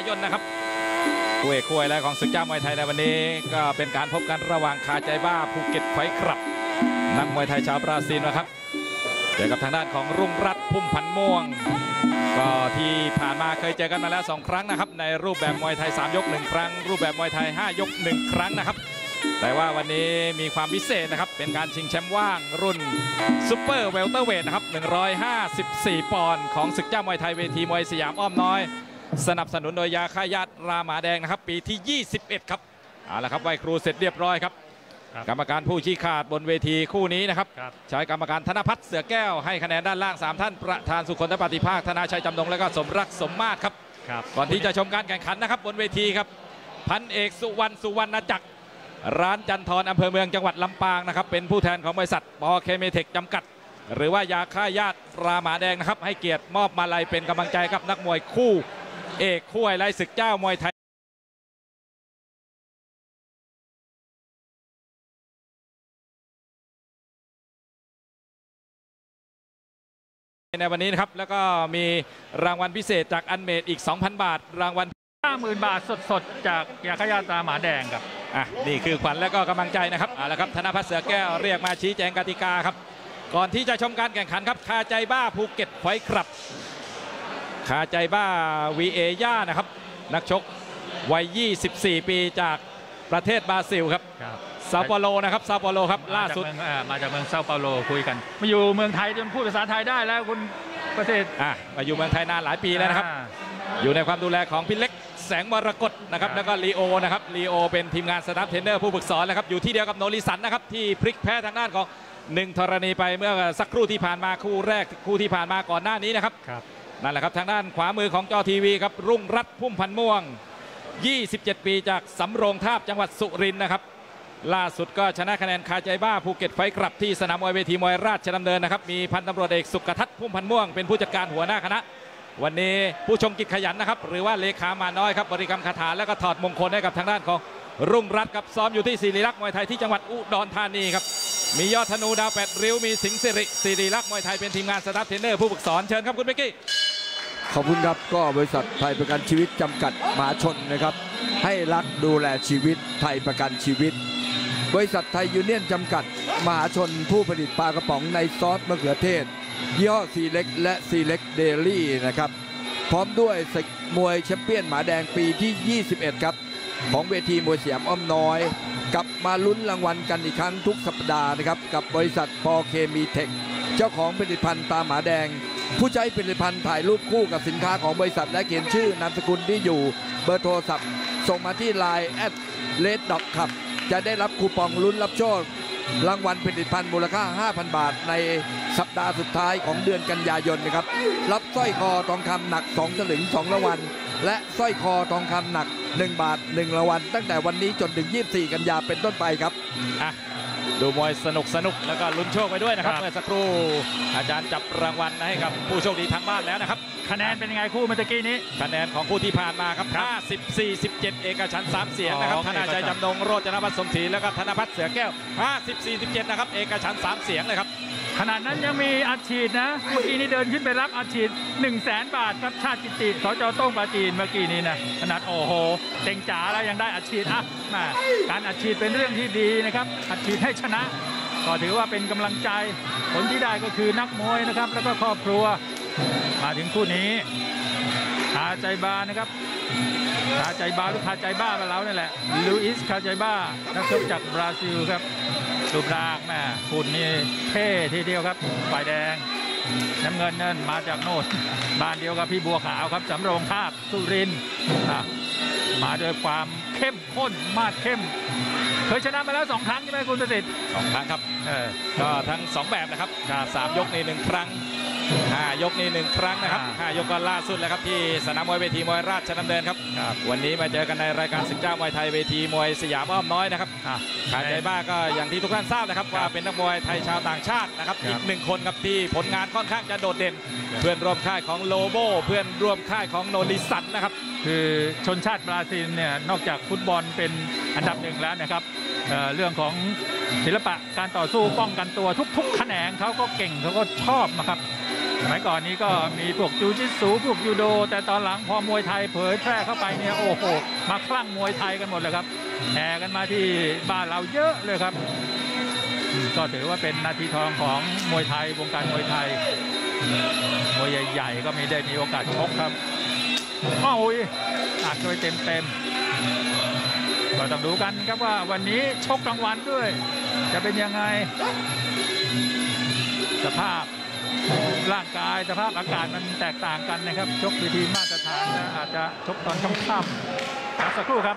ายนนะครับคู่เอกคู่แรกของศึกเจ้ามวยไทยในวันนี้ก็เป็นการพบกันระหว่างคาใจบ้าภูเก็ตไฟท์คลับนักมวยไทยชาวบราซิลนะครับเจอกับทางด้านของรุ่งรัตน์พุ่มพันธ์ม่วงก็ที่ผ่านมาเคยเจอกันมาแล้ว2 ครั้งนะครับในรูปแบบมวยไทย3 ยก 1 ครั้งรูปแบบมวยไทย5 ยก 1 ครั้งนะครับแต่ว่าวันนี้มีความพิเศษนะครับเป็นการชิงแชมป์ว่างรุ่นซุปเปอร์เวลเตอร์เวทนะครับ154 ปอนด์ของศึกเจ้ามวยไทยเวทีมวยสยามอ้อมน้อยสนับสนุนโดยยาฆ่าหญ้าราหมาแดงนะครับปีที่21ครับเอาละครับไหว้ครูเสร็จเรียบร้อยครับกรรมการผู้ชี้ขาดบนเวทีคู่นี้นะครับใช้กรรมการธนพัฒน์เสือแก้วให้คะแนนด้านล่าง3 ท่านประธานสุคนธปฏิภาคธนาชัยจำนงและก็สมรักสมมาตรครับก่อนที่จะชมการแข่งขันนะครับบนเวทีครับพันเอกสุวรรณจักรร้านจันทร์อำเภอเมืองจังหวัดลำปางนะครับเป็นผู้แทนของบริษัทปอเคมีเทคจำกัดหรือว่ายาฆ่าหญ้าราหมาแดงนะครับให้เกียรติมอบมาลัยเป็นกำลังใจกับนักมวยคู่เอกคู่ไฮไลท์ศึกเจ้ามวยไทยในวันนี้นะครับแล้วก็มีรางวัลพิเศษจากอันเมดอีก 2,000 บาทรางวัล 50,000 บาทสดๆจากยาฆ่าหญ้าตาหมาแดงครับนี่คือขวัญและก็กำลังใจนะครับเอาละครับธนพัฒน์เสือแก้วเรียกมาชี้แจงกติกาครับก่อนที่จะชมการแข่งขันครับคาใจบ้าภูเก็ตไฟท์คลับคาใจบ้าวีเอย่านะครับนักชกวัย24 ปีจากประเทศบราซิลครับซาเปาโลนะครับซาเปาโลครับล่าสุดมาจากเมืองซาเปาโลคุยกันมาอยู่เมืองไทยจนพูดภาษาไทยได้แล้วคุณประเทศมาอยู่เมืองไทยนานหลายปีแล้วนะครับอยู่ในความดูแลของพี่เล็กแสงมรกตนะครับแล้วก็ลีโอนะครับลีโอเป็นทีมงานสตาฟเทรนเนอร์ผู้ฝึกสอนนะครับอยู่ที่เดียวกับโนริสันนะครับที่พลิกแพ้ทางด้านของ1 ธรณีไปเมื่อสักครู่ที่ผ่านมาคู่แรกคู่ที่ผ่านมาก่อนหน้านี้นะครับนั่นแหละครับทางด้านขวามือของจอทีวีครับรุ่งรัตน์พุ่มพันธ์ม่วง27 ปีจากสำโรงทาบจังหวัดสุรินทร์นะครับล่าสุดก็ชนะคะแนนคาใจบ้าภูเก็ตไฟท์คลับที่สนามมวยเวทีมวยราชดำเนินนะครับมีพันตำรวจเอกสุกทัศน์พุ่มพันธ์ม่วงเป็นผู้จัดการหัวหน้าคณะวันนี้ผู้ชมกิจขยันนะครับหรือว่าเลขามาน้อยครับบริกรรมคาถาแล้วก็ถอดมงคลให้กับทางด้านของรุ่งรัตน์กับซ้อมอยู่ที่ศิริลักษณ์มวยไทยที่จังหวัดอุดรธานีครับมียอดธนูดาว8 ริ้วมีสิงห์ศิริลักษณ์มวยไทยเป็นทีมงานสตาฟเทรนเนอร์ผู้ฝึกสอนเชิญครับคุณเบกกี้ขอบคุณครับก็บริษัทไทยประกันชีวิตจำกัดมหาชนนะครับให้รักดูแลชีวิตไทยประกันชีวิตบริษัทไทยยูเนียนจำกัดมหาชนผู้ผลิตปลากระป๋องในซอสมะเขือเทศยี่ห้อซีเล็กและซีเล็กเดลี่นะครับพร้อมด้วยศึกมวยแชมเปี้ยนหมาแดงปีที่21ครับของเวทีมวยสยามอ้อมน้อยกลับมาลุ้นรางวัลกันอีกครั้งทุกสัปดาห์นะครับกับบริษัทปอเคมีเทคเจ้าของผลิตภัณฑ์ตาหมาแดงผู้ใช้ผลิตภัณฑ์ถ่ายรูปคู่กับสินค้าของบริษัทและเขียนชื่อนามสกุลที่อยู่เบอร์โทรศัพท์ส่งมาที่ Line @red.club จะได้รับคูปองลุ้นรับโชครางวัลผลิตภัณฑ์มูลค่า 5,000 บาทในสัปดาห์สุดท้ายของเดือนกันยายนนะครับรับสร้อยคอทองคำหนัก2 สลึง 2 รางวัลและสร้อยคอทองคำหนัก1 บาท 1 รางวัลตั้งแต่วันนี้จนถึง24 กันยาเป็นต้นไปครับดูมวยสนุกแล้วก็ลุ้นโชคไปด้วยนะครับเมื่อสักครู่อาจารย์จับรางวัลให้กับผู้โชคดีทางบ้านแล้วนะครับคะแนนเป็นยังไงคู่เมื่อกี้นี้คะแนนของคู่ที่ผ่านมาครับ50-47เอกฉันท์3 เสียงนะครับธนาชัยจำนงโรจนวัฒน์สมศรีแล้วก็ธนพัฒน์เสือแก้ว50-47นะครับเอกฉันท์3 เสียงเลยครับขนาดนั้นยังมีอัดฉีดนะเมื่อกี้นี้เดินขึ้นไปรับอัดฉีด100,000 บาทครับชาติกิติสจ.โต้งปราจีนเมื่อกี้นี้นะขนาดโอ้โหเต็งจ๋าแล้วยังได้อัดฉีดการอัดฉีดเป็นเรื่องที่ดีนะครับอัดฉีดให้ชนะก็ถือว่าเป็นกำลังใจผลที่ได้ก็คือนักมวยนะครับแล้วก็ครอบครัวมาถึงคู่นี้คาใจบ้านะครับคาใจบ้าหรือคาใจบ้าไปแล้วนี่แหละลูอิสคาใจบ้านักชกจากบราซิลครับรูปร่างแม่คุณนี่เท่ทีเดียวครับฝ่ายแดงน้ำเงินนั่นมาจากโน่นบ้านเดียวกับพี่บัวขาวครับสำโรงทาบสุรินทร์มาด้วยความเข้มข้นมาดเข้มเคยชนะมาแล้ว2 ครั้งใช่ไหมคุณประสิทธิ์ 2 ครั้งครับก็ทั้ง2 แบบนะครับ3 ยกนี่1 ครั้ง5 ยกนี่1 ครั้งนะครับ5 ยกก็ล่าสุดแล้วครับที่สนามมวยเวทีมวยราชดำเนินครับวันนี้มาเจอกันในรายการศึกเจ้ามวยไทยเวทีมวยสยามอ้อมน้อยนะครับคาใจบ้าก็อย่างที่ทุกท่านทราบนะครับว่าเป็นนักมวยไทยชาวต่างชาตินะครับอีก1 คนครับที่ผลงานค่อนข้างจะโดดเด่นเพื่อนร่วมค่ายของโลโบเพื่อนร่วมค่ายของโนริสันนะครับคือชนชาติบราซิลเนี่ยนอกจากฟุตบอลเป็นอันดับ1แล้วนะครับเรื่องของศิลปะการต่อสู้ป้องกันตัวทุกๆแขนงเขาก็เก่งเขาก็ชอบนะครับสมัยก่อนนี้ก็มีพวกจูจิตสูพวกยูโดแต่ตอนหลังพอมวยไทยเผยแพร่เข้าไปเนี่ยโอ้โหมาคลั่งมวยไทยกันหมดเลยครับแห่กันมาที่บ้านเราเยอะเลยครับก็ถือว่าเป็นนาทีทองของมวยไทยวงการมวยไทยมวยใหญ่ๆก็ได้มีโอกาสชกครับโอ้ยอัดโดยเต็มก็ต้องดูกันครับว่าวันนี้ชกกลางวันด้วยจะเป็นยังไงสภาพร่างกายสภาพอากาศมันแตกต่างกันนะครับชกทีมาตรฐานนะอาจจะชกตอนค่ำๆสักครู่ครับ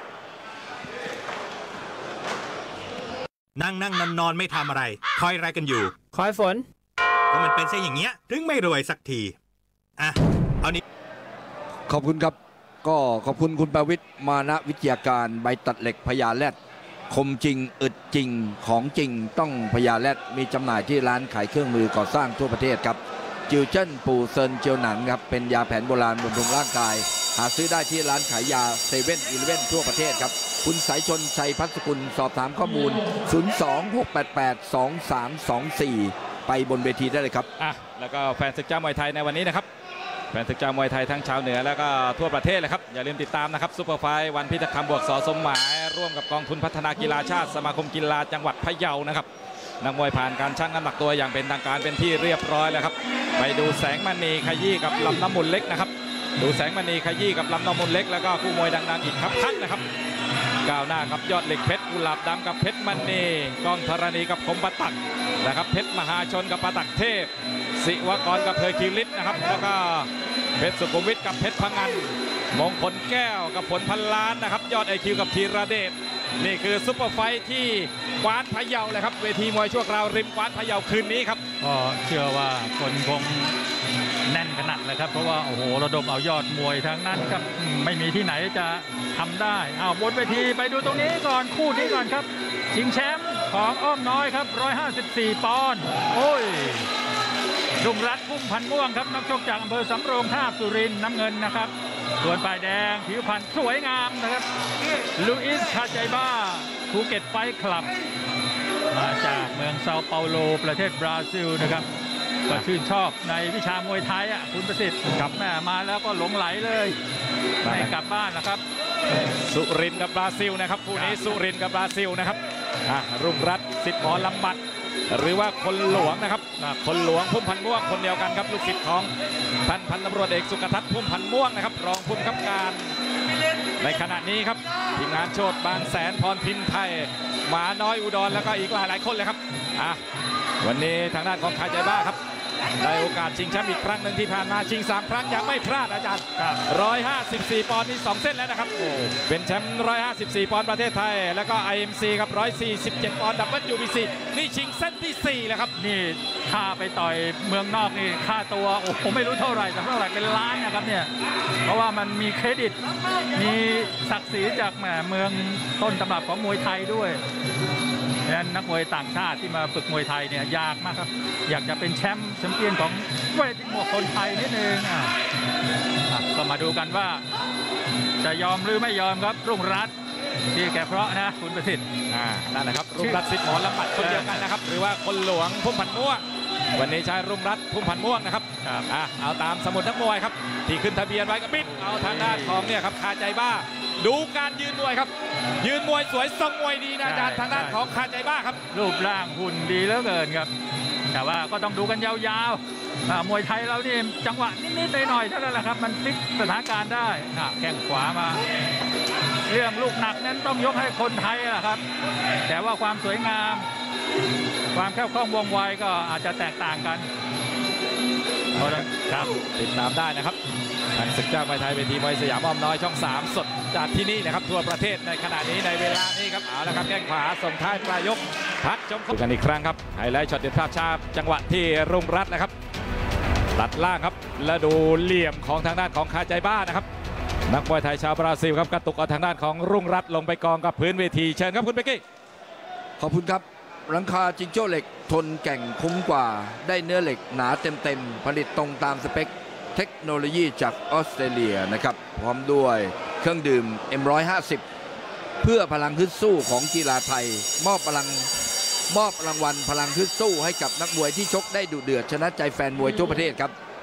นั่งนอนไม่ทำอะไรคอยอะไรกันอยู่คอยฝนก็มันเป็นเช่นอย่างเงี้ยถึงไม่รวยสักทีอ่ะเอานี้ขอบคุณครับก็ขอบคุณคุณประวิตรมานะวิทยาการใบตัดเหล็กพญาแรดคมจริงอึดจริงของจริงต้องพญาแรดมีจำหน่ายที่ร้านขายเครื่องมือก่อสร้างทั่วประเทศครับจิวเจิ้นปูเซินเจียวหนังครับเป็นยาแผนโบราณบำรุงร่างกายหาซื้อได้ที่ร้านขายยาเซเว่นอีเลฟเว่นทั่วประเทศครับคุณสายชนชัยพัฒกุลสอบถามข้อมูล 026882324 ไปบนเวทีได้เลยครับแล้วก็แฟนศึกเจ้ามวยไทยในวันนี้นะครับแฟนศึกเจ้ามวยไทยทั้งชาวเหนือแล้วก็ทั่วประเทศเลยครับอย่าลืมติดตามนะครับซุปเปอร์ไฟท์วันพิทักษ์คำบวกสอสมหมายร่วมกับกองทุนพัฒนากีฬาชาติสมาคมกีฬาจังหวัดพะเยานะครับนักมวยผ่านการชั่งน้ำหนักตัวอย่างเป็นทางการเป็นที่เรียบร้อยแล้วครับไปดูแสงมณีขยี้กับลำน้ำมูลเล็กนะครับดูแสงมณีขยี้กับลำน้ำมูลเล็กแล้วก็คู่มวยดังๆอีกครับท่านนะครับก้าวหน้ากับยอดเหล็กเพชรกุหลาบดำกับเพชรมณีก้องธรณีกับคมปะตักนะครับเพชรมหาชนกับปะตักเทพศิวกรกับเพยคิริศนะครับแล้วก็เพชรสุขุมวิทกับเพชรพังงันมงคลแก้วกับผลพันล้านนะครับยอดไอคิวกับธีรเดชนี่คือซุปเปอร์ไฟท์ที่กวานพะเยาเลยครับเวทีมวยชั่วคราวริมกวานพะเยาคืนนี้ครับก็เชื่อว่าคนคงแน่นขนาดเลยครับเพราะว่าโอ้โหระดมเอายอดมวยทั้งนั้นครับไม่มีที่ไหนจะทำได้บนเวทีไปดูตรงนี้ก่อนคู่นี้ก่อนครับชิงแชมป์ของอ้อมน้อยครับ154 ปอนด์โอ้ยรุ่งรัตน์พุ่มพันธ์ม่วงครับนักชกจากอำเภอสำโรงทาบสุรินทร์น้ำเงินนะครับส่วนฝ่ายแดงผิวพรรณสวยงามนะครับลูอิสคาใจบ้าภูเก็ตไฟท์คลับมาจากเมืองเซาเปาโลประเทศบราซิลนะครับก็ชื่นชอบในวิชามวยไทยคุณประสิทธิ์กลับมาแล้วก็หลงไหลเลยไม่กลับบ้านนะครับสุรินทร์กับบราซิลนะครับคู่นี้สุรินทร์กับบราซิลนะครับรุ่งรัตน์สิทธิ์หมอลำบัดหรือว่าคนหลวงนะครับคนหลวงพุ่มพันธ์ม่วงคนเดียวกันครับลูกศิษย์ของท่านพันตำรวจเอกสุกทัศน์พุ่มพันธ์ม่วงนะครับรองผู้บังคับการในขณะนี้ครับทีมงานโชติบางแสนพรพินไทยหมาน้อยอุดรแล้วก็อีกหลายคนเลยครับวันนี้ทางด้านของคาใจบ้าครับได้โอกาสชิงแชมป์อีกครั้งหนึ่งที่ผ่านมาชิง3 ครั้งยังไม่พลาดอาจารย์154 ปอนด์นี่2 เส้นแล้วนะครับเป็นแชมป์154 ปอนด์ประเทศไทยแล้วก็ IMC ครับ147 ปอนด์WBC นี่ชิงเส้นที่4แล้วครับนี่ค่าไปต่อยเมืองนอกนี่ค่าตัวโอ้ผมไม่รู้เท่าไหร่แต่เท่าไหร่เป็นล้านนะครับเนี่ยเพราะว่ามันมีเครดิตมีศักดิ์ศรีจากเมืองต้นตำรับของมวยไทยด้วยดังนั้นนักมวยต่างชาติที่มาฝึกมวยไทยเนี่ยยากมากครับอยากจะเป็นแชมเปี้ยนของเวทีมวยคนไทยนิดนึงก็มาดูกันว่าจะยอมหรือไม่ยอมครับรุ่งรัตน์ที่แกเพราะนะคุณประสิทธิ์นั่นแหละครับรุ่งรัตน์สิทธิ์หมอลำบัดคนเดียวกันนะครับหรือว่าคนหลวงพุ่มพันธ์ม่วงวันนี้ใช้รุ่งรัตน์พุ่มพันธ์ม่วงนะครับเอาตามสมุดนักมวยครับที่ขึ้นทะเบียนไว้ก็บิดเอาทางด้านของเนี่ยครับคาใจบ้าดูการยืนมวยครับยืนมวยสวยทรงมวยดีนะอาจารย์ทางด้านของคาใจบ้าครับรูปร่างหุ่นดีเหลือเกินครับแต่ว่าก็ต้องดูกันยาวๆมวยไทยเรานี่จังหวะนิดๆหน่อยๆเท่านั้นแหละครับมันพลิกสถานการณ์ได้แข้งขวามาเรื่องลูกหนักนั้นต้องยกให้คนไทยแหละครับแต่ว่าความสวยงามความแคล่วคล่องว่องไวก็อาจจะแตกต่างกันครับติดตามได้นะครับทางศึกเจ้ามวยไทยเวทีมวยสยามอ้อมน้อยช่อง3สดจากที่นี่นะครับทั่วประเทศในขณะนี้ในเวลานี้ครับเอาละครับแข้งขวาส่งท้ายปลายยกพักชมกันอีกครั้งครับไฮไลท์ช็อตเด็ดภาพช้าจังหวะที่รุ่งรัตน์นะครับตัดล่างครับแล้วดูเหลี่ยมของทางด้านของคาใจบ้านะครับนักมวยไทยชาวบราซิลครับกระตุกเอาทางด้านของรุ่งรัตน์ลงไปกองกับพื้นเวทีเชิญครับคุณเบกกี้ขอบคุณครับหลังคาจิงโจ้เหล็กทนแก่งคุ้มกว่าได้เนื้อเหล็กหนาเต็มผลิตตรงตามสเปคเทคโนโลยีจากออสเตรเลียนะครับพร้อมด้วยเครื่องดื่ม M150 เพื่อพลังฮึดสู้ของกีฬาไทยมอบรางวัลพลังฮึดสู้ให้กับนักมวยที่ชกได้ดุเดือดชนะใจแฟนมวยทั่วประเทศครับ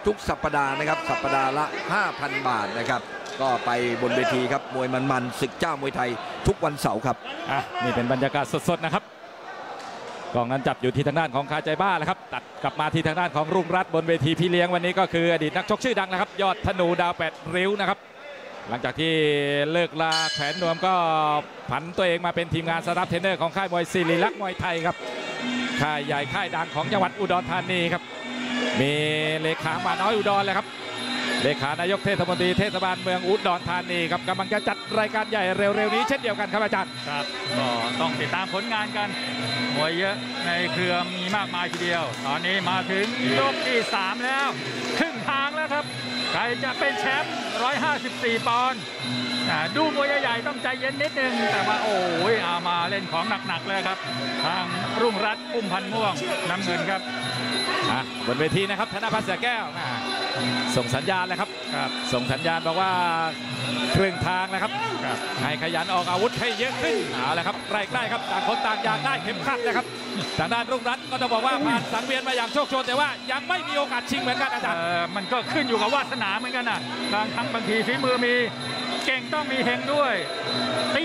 ทุกสัปดาห์นะครับสัปดาห์ละ 5,000 บาทนะครับก็ไปบนเวทีครับมวยมันๆศึกเจ้ามวยไทยทุกวันเสาร์ครับนี่เป็นบรรยากาศสดๆนะครับกองนั้นจับอยู่ที่ทางด้านของคาใจบ้าแล้วครับตัดกลับมาที่ทางด้านของรุ่งรัตน์บนเวทีพี่เลี้ยงวันนี้ก็คืออดีตนักชกชื่อดังนะครับยอดธนูดาว8 ริ้วนะครับหลังจากที่เลิกลาแขวนนวมก็ผันตัวเองมาเป็นทีมงานสตาฟเทรนเนอร์ของค่ายมวยศิริลักษณ์มวยไทยครับค่ายใหญ่ค่ายดังของจังหวัดอุดรธานีครับมีเลขามาน้อยอุดรเลยครับเลขานายกเทศมนตรีเทศบาลเมืองอุดรธานีครับกำลังจะจัดรายการใหญ่เร็วๆนี้เช่นเดียวกันครับอาจารย์ครับก็ต้องติดตามผลงานกันมวยเยอะในเครือมีมากมายทีเดียวตอนนี้มาถึงยกที่3แล้วครึ่งทางแล้วครับใครจะเป็นแชมป์154 ปอนด์ดูมวยใหญ่ๆต้องใจเย็นนิดนึงแต่ว่าโอ้ยเอามาเล่นของหนักๆเลยครับทางรุ่งรัตน์อุ้มพันม่วงน้ำเงินครับบนเวทีนะครับธนพัฒน์เสือแก้วส่งสัญญาณเลยครับส่งสัญญาณบอกว่าครึ่งทางนะครับให้ขยันออกอาวุธให้เยอะขึ้นเอาละครับใกล้ๆครับต่างคนต่างอยากได้เข็มขัดนะครับทางด้านรุ่งรัตน์ก็ต้องบอกว่าผ่านสังเวียนมาอย่างโชคโชนแต่ว่ายังไม่มีโอกาสชิงเหมือนกันอาจารย์มันก็ขึ้นอยู่กับวาสนาเหมือนกันนะบางทีฝีมือมีเก่งต้องมีเฮงด้วยตี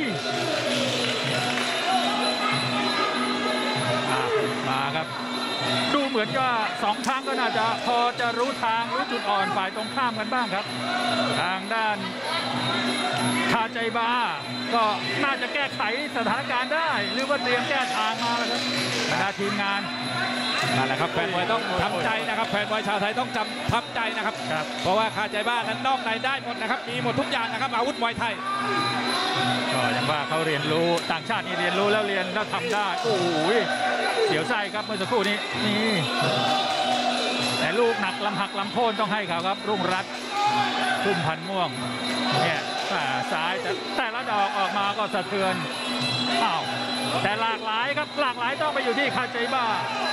มาครับดูเหมือนว่า2 ครั้งก็น่าจะพอจะรู้ทางรู้จุดอ่อนฝ่ายตรงข้ามกันบ้างครับทางด้านคาใจบ้าก็น่าจะแก้ไขสถานการณ์ได้หรือว่าเตรียมแก้ทางมาแล้วครับบรรดาทีมงานนั่นแหละครับแฟนมวยต้องทำใจนะครับแฟนมวยชาวไทยต้องทำใจนะครับเพราะว่าคาใจบ้านั้นนอกในได้หมดนะครับมีหมดทุกอย่างนะครับอาวุธมวยไทยก็อย่างว่าเขาเรียนรู้ต่างชาตินี่เรียนรู้แล้วเรียนแล้วทำได้โอ้ยเสียวไส้ครับเมื่อสักครู่นี้นี่แต่ลูกหนักลำหักลำโค่นต้องให้เขาครับรุ่งรัตน์พุ่มพันม่วงเนี่ยซ้ายแต่ละดอกออกมาก็สะเทือนแต่หลากหลายครับหลากหลายต้องไปอยู่ที่คาใจบ้า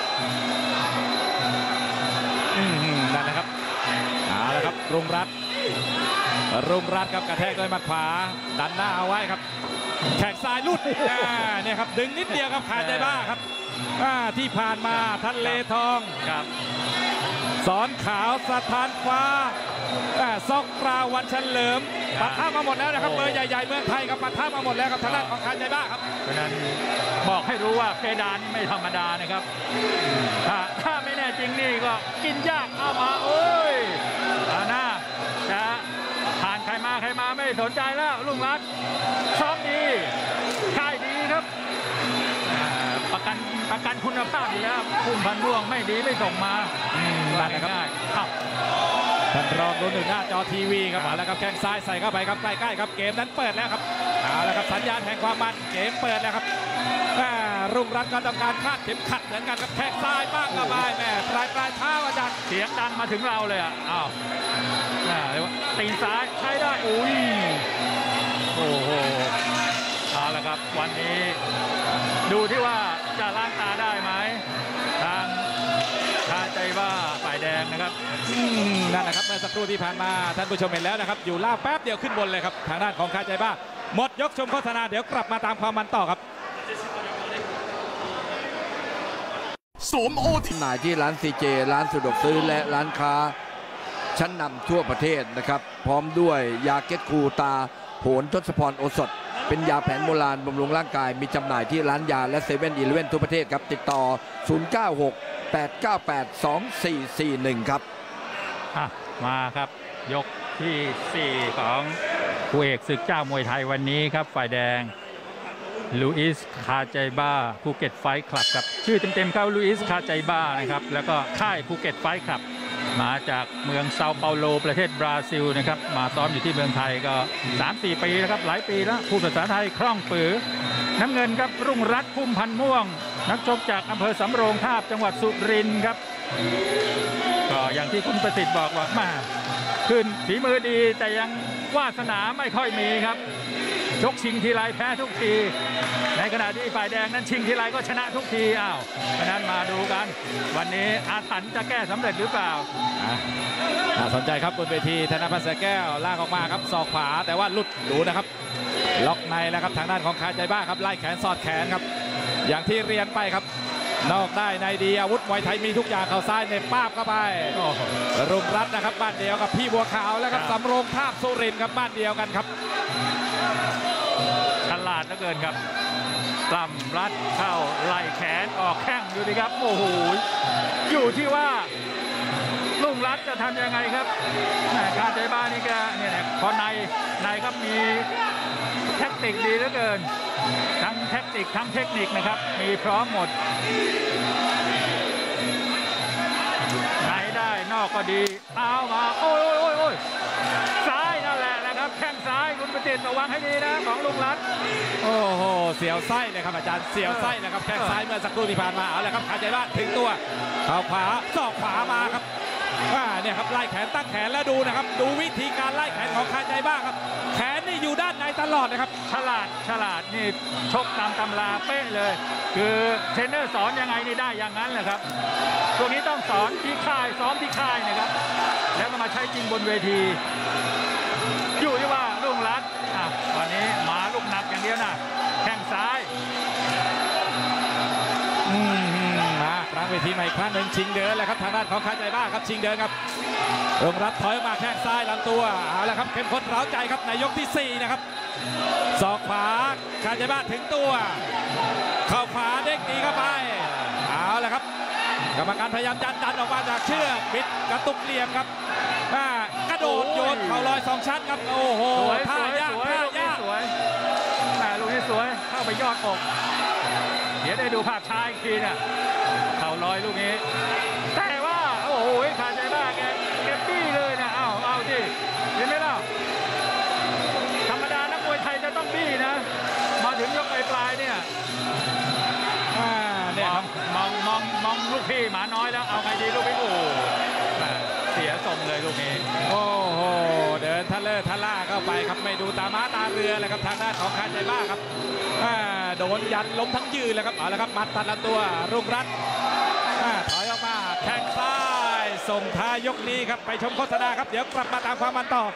นั่นแหละครับเอาละครับรุ่งรัตน์ครับกระแทกด้วยหมัดขวาดันหน้าเอาไว้ครับแขกซ้ายลุดเนี่ยครับดึงนิดเดียวครับคาใจบ้าครับที่ผ่านมาทะเลทองครับสอนขาวสถานฟ้าซอกกราววันเฉลิมปัดท่ามาหมดแล้วนะครับเบอร์ใหญ่ๆเมืองไทยครับปัดท่ามาหมดแล้วครับทางด้านของคาใจบ้าครับเพราะนั้นบอกให้รู้ว่าเพดานไม่ธรรมดานะครับถ้าไม่แน่จริงนี่ก็กินยากเอามาโอ้ยนะจะผ่านใครมาไม่สนใจแล้วรุ่งรัตน์ซ้อมดีค่ายดีครับประกันคุณภาพอยู่แล้วพุ่มพันม่วงไม่ดีไม่ส่งมาได้ครับท่านรองดูหนึ่งหน้าจอทีวีครับมาแล้วครับแข้งซ้ายใส่เข้าไปครับใกล้ๆครับเกมนั้นเปิดแล้วครับเอาละครับสัญญาณแห่งความมันเกมเปิดแล้วครับรุ่งรัตน์ก็ต้องการคาดเข็มขัดเหมือนกันครับแข้งซ้ายบ้างกระบายแม่ปลายเท้าอาจารย์เสียงดังมาถึงเราเลยตีนซ้ายใช้ได้อุ้ยโอ้โหเอาละครับวันนี้ดูที่ว่าจะล้างตาได้ไหมทางคาใจบ้าฝ่ายแดงนะครับนั่นแหละครับเมื่อสักครู่ที่ผ่านมาท่านผู้ชมเห็นแล้วนะครับอยู่ล่างแป๊บเดียวขึ้นบนเลยครับทางด้านของคาใจบ้าหมดยกชมโฆษณาเดี๋ยวกลับมาตามความมันต่อครับสวมโอทีหน่ายที่ร้านซีเจร้านสะดวกซื้อและร้านค้าชั้นนำทั่วประเทศนะครับพร้อมด้วยยาเก็ตคูตาโหนทศพรโอสถเป็นยาแผนโบราณบำรุงร่างกายมีจำหน่ายที่ร้านยาและเซเว่นอีเลฟเว่นทั่วประเทศครับติดต่อ096-898-2441ครับมาครับยกที่4ของคู่เอกศึกเจ้ามวยไทยวันนี้ครับฝ่ายแดงลูอิสคาใจบ้าภูเก็ตไฟท์คลับครับชื่อเต็มๆเขาลูอิสคาใจบ้านะครับแล้วก็ค่ายภูเก็ตไฟท์คลับมาจากเมืองเซาเปาโลประเทศบราซิลนะครับมาซ้อมอยู่ที่เมืองไทยก็ 3-4 ปีแล้วครับหลายปีแล้วพูดภาษาไทยคล่องปือน้ำเงินครับรุ่งรัตน์พุ่มพันม่วงนักชกจากอำเภอสำโรงทาบจังหวัดสุรินทร์ครับก็อย่างที่คุณประสิทธิ์บอกว่ามาขึ้นฝีมือดีแต่ยังวาสนาไม่ค่อยมีครับชกชิงทีไรแพ้ทุกทีในขณะที่ฝ่ายแดงนั้นชิงทีไรก็ชนะทุกทีเพราะนั้นมาดูกันวันนี้อาถรรพ์จะแก้สำเร็จหรือเปล่าสนใจครับบนเวทีธนพัฒน์เสือแก้วลากออกมาครับศอกขวาแต่ว่าหลุดดูนะครับล็อกในแล้วครับทางด้านของคาใจบ้าครับไล่แขนสอดแขนครับอย่างที่เรียนไปครับนอกได้ในดีอาวุธมวยไทยมีทุกอย่างเข่าซ้ายในป้าบเข้าไปโอ้โหรุ่งรัตน์นะครับบ้านเดียวกับพี่บัวขาวแล้วครับสำโรงทาบสุรินทร์ครับบ้านเดียวกันครับฉลาดเหลือเกินครับปล้ำรัดเข้าไล่แขนออกแข้งดูดิครับโอ้โหอยู่ที่ว่ารุ่งรัตน์จะทำยังไงครับคาใจบ้านนี่ก็เนี่ยพอในครับมีแท็กติกดีเหลือเกินทั้งแท็กติกทั้งเทคนิคนะครับมีพร้อมหมดในได้นอกก็ดีเอามาโอ้ยซ้ายนั่นแหละนะครับแข้งซ้ายคุณประจิตระวังให้ดีนะของรุ่งรัตน์โอ้โหเสียวไส้เลยครับอาจารย์เสียวไส้เลยครับแข้งซ้ายเมื่อสักครู่ที่ผ่านมาเอาละครับขาใจบ้านถึงตัวเข่าขวาศอกขวามาครับเนี่ยครับไล่แขนตั้งแขนแล้วดูนะครับดูวิธีการไล่แขนของขาใจบ้านครับแขนนี่อยู่ด้านในตลอดนะครับฉลาดนี่ชกตามตำราเป๊ะเลยคือเทรนเนอร์สอนยังไงนี่ได้อย่างนั้นแหละครับตรงนี้ต้องสอนที่ค่ายซ้อมที่ค่ายนะครับแล้วก็มาใช้จริงบนเวทีอยู่ที่ว่ารุ่งรัตน์วันนี้มาลูกหนักอย่างเดียวนะแข้งซ้ายมาครั้งเวทีใหม่ครั้งหนึ่งชิงเดินแล้วครับทางด้านของขาใจบ้าครับชิงเดินครับรุ่งรัตน์ถอยมาแข้งซ้ายลำตัวเอาละครับเข้มข้นเร้าใจครับในยกที่4นะครับศอกขวาขาใจบ้าถึงตัวเข่าขวาเด้งตีเข้าไปเอาละครับกรรมการพยายามดันออกมาจากเชือกบิดกระตุกเหลี่ยมครับกระโดดโยนเข่าลอย2ชั้นครับโอ้โหท่ายากสวยลูกนี้สวยเข้าไปยอดอกเดี๋ยวได้ดูภาพช้าอีกทีเนี่ยเข่าลอยลูกนี้แต่ว่าโอ้โหขาใจบ้าแกบี้เลยนะเอาดิเห็นไหมล่ะธรรมดานักมวยไทยจะต้องบี้นะมาถึงยกปลายเนี่ยมองลูกพี่หมาน้อยแล้วเอาไงดีลูกพี่โอ้เสียทรงเลยลูกนี้โอ้โหเดินทะเลทะล่าเข้าไปครับไม่ดูตาม้าตาเรือเลยครับทางด้านของขาใจบ้าครับโดนยันล้มทั้งยืนเลยครับเอาละครับมัดตัดลำตัวรุ่งรัตน์ถอยออกมาแข้งซ้ายส่งท้ายยกนี้ครับไปชมโฆษณาครับเดี๋ยวกลับมาตามความมันต่อ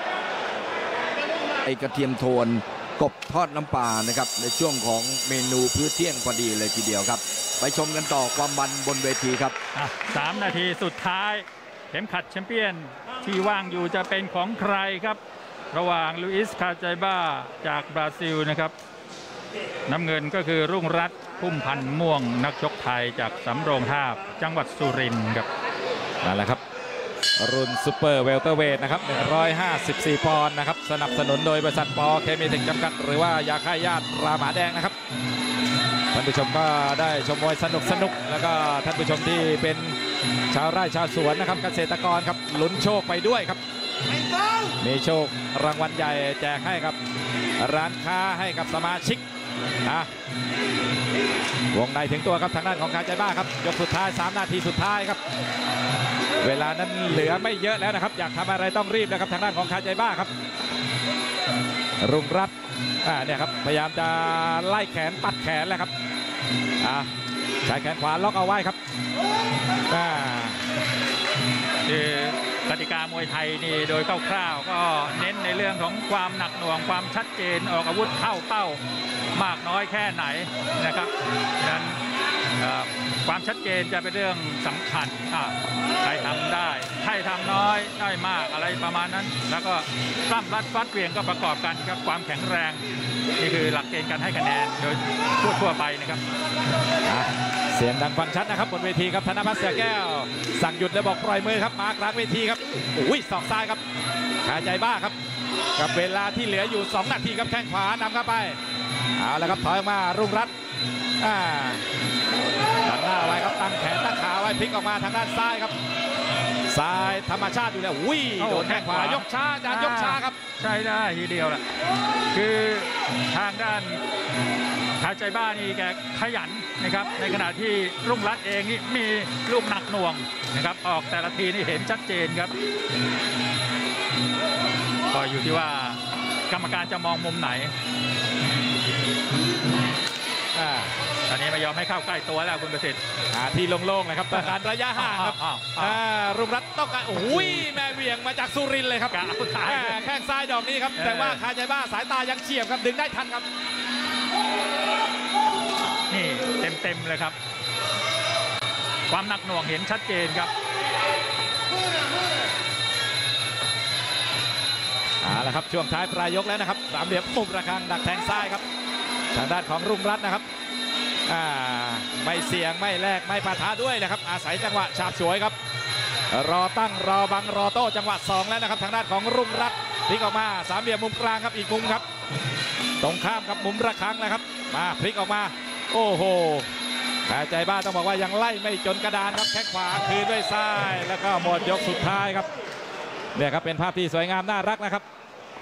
ไอกระเทียมโทนกบทอดน้ำปลานะครับในช่วงของเมนูพื้นเที่ยงพอดีเลยทีเดียวครับไปชมกันต่อความมันบนเวทีครับ 3 นาทีสุดท้ายเข็มขัดแชมเปี้ยนที่ว่างอยู่จะเป็นของใครครับระหว่างลุอิสคาใจบ้าจากบราซิลนะครับน้ำเงินก็คือรุ่งรัตน์พุ่มพันธ์ม่วงนักชกไทยจากสำโรงทาบจังหวัดสุรินทร์ครับนั่นแหละครับรุ่นซูเปอร์เวลเตอร์เวทนะครับ154 ปอนด์นะครับสนับสนุนโดยบริษัทปอเคมีเทคจำกัดหรือว่ายาฆ่าหญ้าราหมาแดงนะครับท่านผู้ชมก็ได้ชมมวยสนุกแล้วก็ท่านผู้ชมที่เป็นชาวไร่ชาวสวนนะครับเกษตรกรครับลุ้นโชคไปด้วยครับมีโชครางวัลใหญ่แจกให้กับร้านค้าให้กับสมาชิกวงในถึงตัวครับทางด้านของขาใจบ้าครับยกสุดท้าย3 นาทีสุดท้ายครับเวลานั้นเหลือไม่เยอะแล้วนะครับอยากทำอะไรต้องรีบนะครับทางด้านของขาใจบ้าครับรุ่งรัตน์เนี่ยครับพยายามจะไล่แขนปัดแขนแล้วครับใช้แขนขวาล็อกเอาไว้ครับคือกติกามวยไทยนี่โดยคร่าวๆก็เน้นในเรื่องของความหนักหน่วงความชัดเจนออกอาวุธเข้าเป้ามากน้อยแค่ไหนนะครับนั้นความชัดเจนจะเป็นเรื่องสำคัญใครทำได้ใครทำน้อยได้มากอะไรประมาณนั้นแล้วก็ปล้ำรัดฟัดเวียงก็ประกอบกันครับความแข็งแรงนี่คือหลักเกณฑ์การให้คะแนนโดยทั่วไปนะครับเสียงดังฟังชัดนะครับบนเวทีครับธนพัฒน์เสือแก้วสั่งหยุดแล้วบอกปล่อยมือครับมากลางเวทีครับอุ้ยศอกซ้ายครับขาใจบ้าครับกับเวลาที่เหลืออยู่2 นาทีครับแข้งขวานำเข้าไปเอาละครับถอยออกมารุ่งรัตน์ตั้งหน้าไว้ครับตั้งแขนตั้งขาไว้พลิกออกมาทางด้านซ้ายครับซ้ายธรรมชาติอยู่แล้ววิ่งโดนแข้งขวายกช้าการยกช้าครับใช่ได้ทีเดียวแหละคือทางด้านขาใจบ้านี่แกขยันนะครับในขณะที่รุ่งรัตน์เองนี่มีลูกหนักหน่วงนะครับออกแต่ละทีนี่เห็นชัดเจนครับก็อยู่ที่ว่ากรรมการจะมองมุมไหนตอนนี้ไม่ยอมให้เข้าใกล้ตัวแล้วคุณประสิทธิ์ที่โล่งๆเลยครับต้องการระยะห่างครับรุ่งรัตน์ต้องการโอ้ยแม่เวียงมาจากสุรินทร์เลยครับแข้งซ้ายดอกนี้ครับแต่ว่าขาใจบ้าสายตายังเฉียบครับดึงได้ทันครับนี่เต็มเลยครับความหนักหน่วงเห็นชัดเจนครับเอาละครับช่วงท้ายปลายยกแล้วนะครับสามเหลี่ยมมุมระฆังดักแทงซ้ายครับทางด้านของรุ่งรัตน์นะครับไม่เสี่ยงไม่แลกไม่ปะทะด้วยนะครับอาศัยจังหวะฉาบฉวยครับรอตั้งรอบังรอโต้จังหวะ2แล้วนะครับทางด้านของรุ่งรัตน์พลิกออกมาสามเหลี่ยมมุมกลางครับอีกมุมครับตรงข้ามกับมุมระฆังนะครับมาพลิกออกมาโอ้โหแต่ใจบ้าต้องบอกว่ายังไล่ไม่จนกระดานครับแข้งขวาคืนด้วยซ้ายแล้วก็หมดยกสุดท้ายครับเนี่ยครับเป็นภาพที่สวยงามน่ารักนะครับ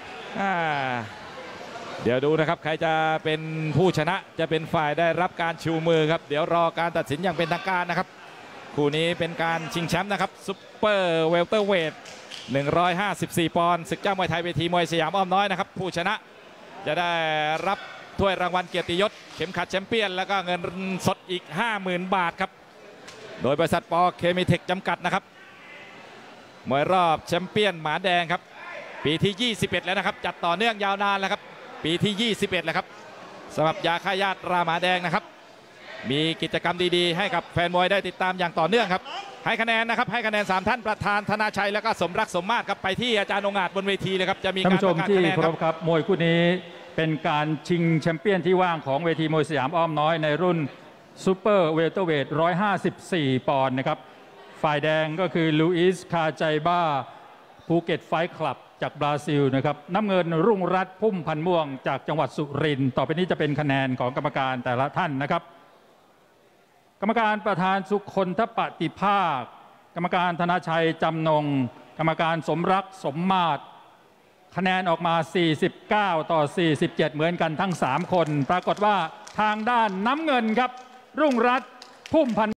เดี๋ยวดูนะครับใครจะเป็นผู้ชนะจะเป็นฝ่ายได้รับการชูมือครับเดี๋ยวรอการตัดสินอย่างเป็นทางการนะครับคู่นี้เป็นการชิงแชมป์นะครับซุปเปอร์เวลเตอร์เวท154ปอนด์ศึกเจ้ามวยไทยเวทีมวยสยามอ้อมน้อยนะครับผู้ชนะจะได้รับถ้วยรางวัลเกียรติยศเข็มขัดแชมเปี้ยนแล้วก็เงินสดอีก 50,000 บาทครับโดยบริษัทปอเคมีเทคจำกัดนะครับมวยรอบแชมเปี้ยนหมาแดงครับปีที่21แล้วนะครับจัดต่อเนื่องยาวนานแล้วครับปีที่21แล้วครับสำหรับยาฆ่าหญ้าราหมาแดงนะครับมีกิจกรรมดีๆให้กับแฟนมวยได้ติดตามอย่างต่อเนื่องครับให้คะแนนนะครับให้คะแนน3ท่านประธานธนาชัยแล้วก็สมรักสมมาตรครับไปที่อาจารย์องค์อาจบนเวทีเลยครับจะมีการประกาศคะแนนครับมวยคู่นี้เป็นการชิงแชมเปี้ยนที่ว่างของเวทีมวยสยามอ้อมน้อยในรุ่นซูเปอร์เวลเตอร์เวท154ปอนด์นะครับฝ่ายแดงก็คือลูอิสคาใจบ้าภูเก็ตไฟท์คลับจากบราซิลนะครับน้ำเงินรุ่งรัตน์พุ่มพันธ์ม่วงจากจังหวัดสุรินทร์ต่อไปนี้จะเป็นคะแนนของกรรมการแต่ละท่านนะครับกรรมการประธานสุคนทปฏิภาคกรรมการธนาชัยจำนงกรรมการสมรักสมมาตรคะแนนออกมา49ต่อ47เหมือนกันทั้ง3คนปรากฏว่าทางด้านน้ำเงินครับรุ่งรัตน์พุ่มพันธ์